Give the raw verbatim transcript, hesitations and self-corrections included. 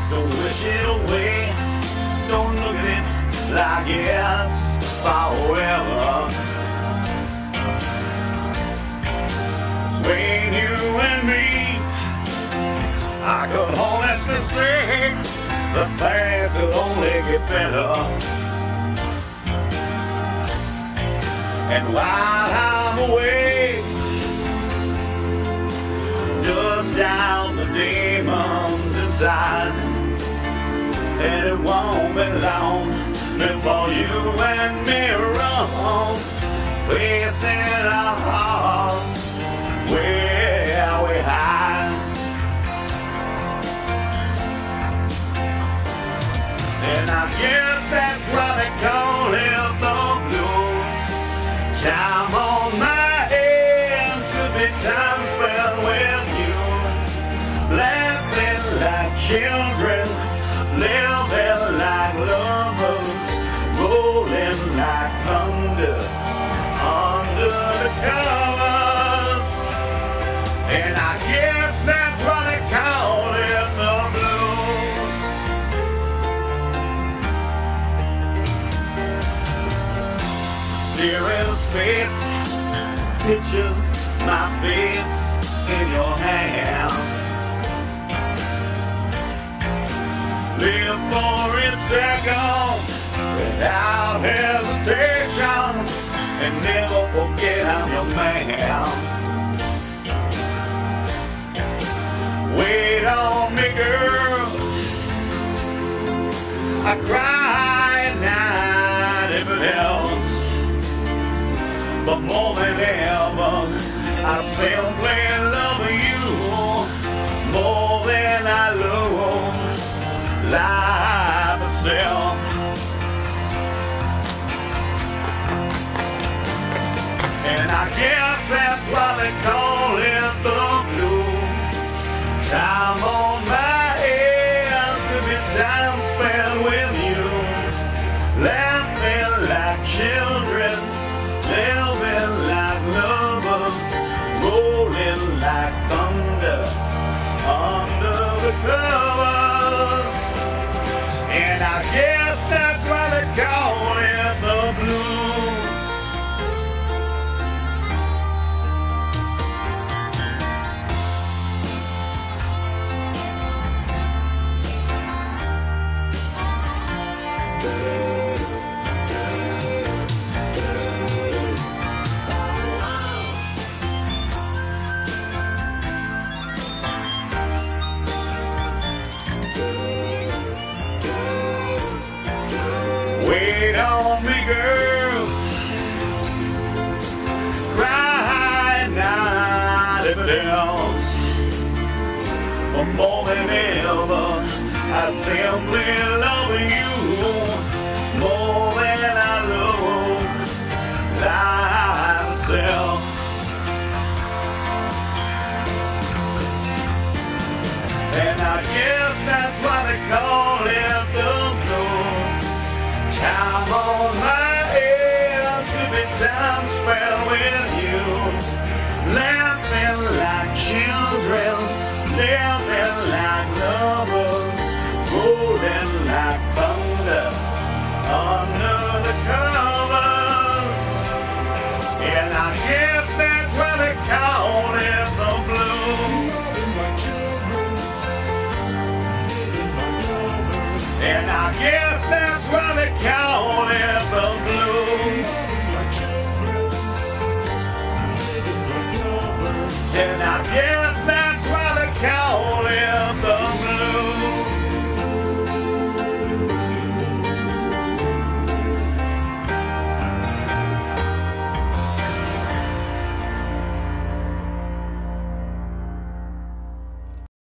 Don't wish it away. Don't look at it like it's forever. Between you and me, I could honestly say the things could only get better. And while I'm away, dust down the demons inside, and it won't be long before you and me run, placing our hearts where we hide. And I guess that's why they call it the blues. Time on my hands could be time spent with you, laughing like children, living like lovers, rolling like thunder under the covers. And I guess that's why they call it the blues. Stare into space, picture my face in your hand. Live for a second without hesitation, and never forget I'm your man. Wait on me, girl. I cry at night if it helps, but more than ever, I simply love you more than I love life itself. And I guess that's why they call it the blues. Time on my hands could be time spent with you, laughing like children, living like lovers, rolling like thunder under the covers. And I guess that's why they call it the blues. Wait on me, girl. Cry at night if it helps, but more than ever, I simply love you more than I love life itself. And I guess that's why they call it the blues. Time on my hands could be time spent with you, laughing like children, living like lovers, rolling like thunder under the covers. And I guess that's why they call it the blues. And I guess that's why